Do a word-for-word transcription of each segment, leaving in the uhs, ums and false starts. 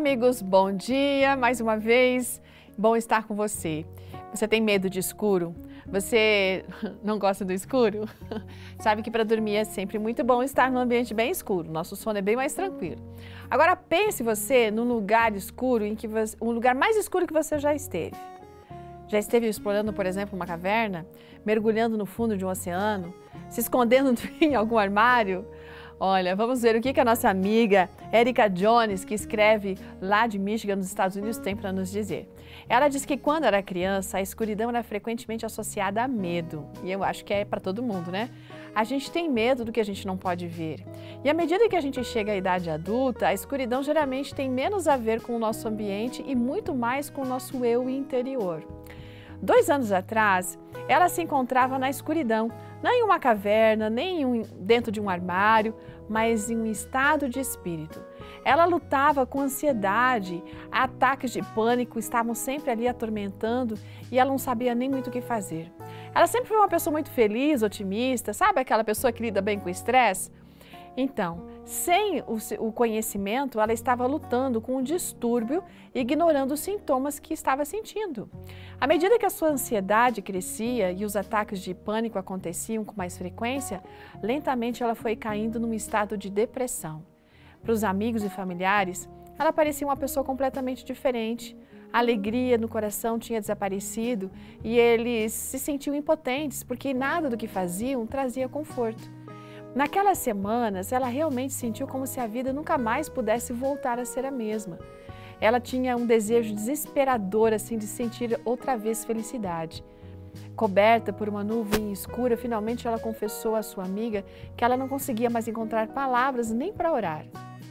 amigos, bom dia, mais uma vez, bom estar com você. Você tem medo de escuro? Você não gosta do escuro? Sabe que para dormir é sempre muito bom estar num ambiente bem escuro, nosso sono é bem mais tranquilo. Agora pense você num lugar escuro, em que você, um lugar mais escuro que você já esteve. Já esteve explorando, por exemplo, uma caverna, mergulhando no fundo de um oceano, se escondendo em algum armário? Olha, vamos ver o que, que a nossa amiga Erica Jones, que escreve lá de Michigan, nos Estados Unidos, tem para nos dizer. Ela diz que quando era criança, a escuridão era frequentemente associada a medo. E eu acho que é para todo mundo, né? A gente tem medo do que a gente não pode ver. E à medida que a gente chega à idade adulta, a escuridão geralmente tem menos a ver com o nosso ambiente e muito mais com o nosso eu interior. Dois anos atrás, ela se encontrava na escuridão, não em uma caverna, nem em um, dentro de um armário, mas em um estado de espírito. Ela lutava com ansiedade, ataques de pânico estavam sempre ali atormentando e ela não sabia nem muito o que fazer. Ela sempre foi uma pessoa muito feliz, otimista, sabe aquela pessoa que lida bem com o estresse? Então, sem o conhecimento, ela estava lutando com um distúrbio, ignorando os sintomas que estava sentindo. À medida que a sua ansiedade crescia e os ataques de pânico aconteciam com mais frequência, lentamente ela foi caindo num estado de depressão. Para os amigos e familiares, ela parecia uma pessoa completamente diferente. A alegria no coração tinha desaparecido e eles se sentiam impotentes porque nada do que faziam trazia conforto. Naquelas semanas, ela realmente sentiu como se a vida nunca mais pudesse voltar a ser a mesma. Ela tinha um desejo desesperador assim, de sentir outra vez felicidade. Coberta por uma nuvem escura, finalmente ela confessou à sua amiga que ela não conseguia mais encontrar palavras nem para orar.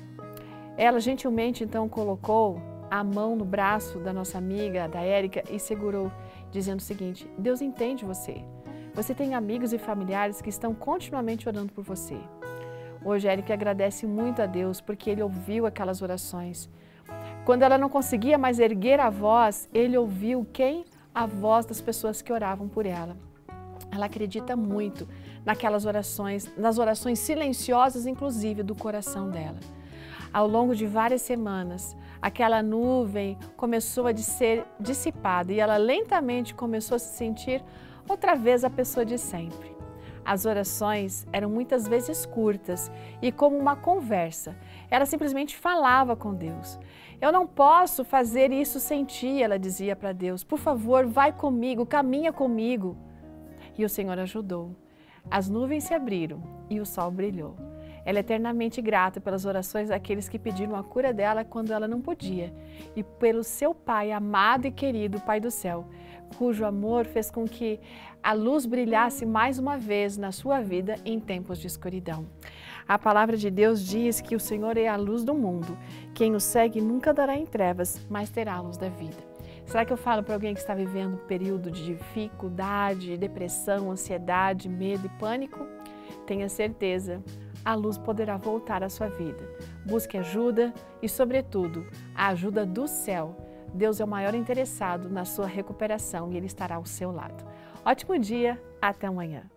Ela gentilmente então colocou a mão no braço da nossa amiga, da Érica, e segurou, dizendo o seguinte: Deus entende você. Você tem amigos e familiares que estão continuamente orando por você. Hoje, Érica agradece muito a Deus porque Ele ouviu aquelas orações. Quando ela não conseguia mais erguer a voz, Ele ouviu quem? A voz das pessoas que oravam por ela. Ela acredita muito naquelas orações, nas orações silenciosas, inclusive, do coração dela. Ao longo de várias semanas, aquela nuvem começou a ser dissipada e ela lentamente começou a se sentir outra vez a pessoa de sempre. As orações eram muitas vezes curtas e como uma conversa. Ela simplesmente falava com Deus. Eu não posso fazer isso sem ti, ela dizia para Deus. Por favor, vai comigo, caminha comigo. E o Senhor ajudou. As nuvens se abriram e o sol brilhou. Ela é eternamente grata pelas orações daqueles que pediram a cura dela quando ela não podia. E pelo seu Pai amado e querido, Pai do céu, cujo amor fez com que a luz brilhasse mais uma vez na sua vida em tempos de escuridão. A palavra de Deus diz que o Senhor é a luz do mundo. Quem o segue nunca dará em trevas, mas terá a luz da vida. Será que eu falo para alguém que está vivendo um período de dificuldade, depressão, ansiedade, medo e pânico? Tenha certeza, a luz poderá voltar à sua vida. Busque ajuda e, sobretudo, a ajuda do céu. Deus é o maior interessado na sua recuperação e Ele estará ao seu lado. Ótimo dia, até amanhã.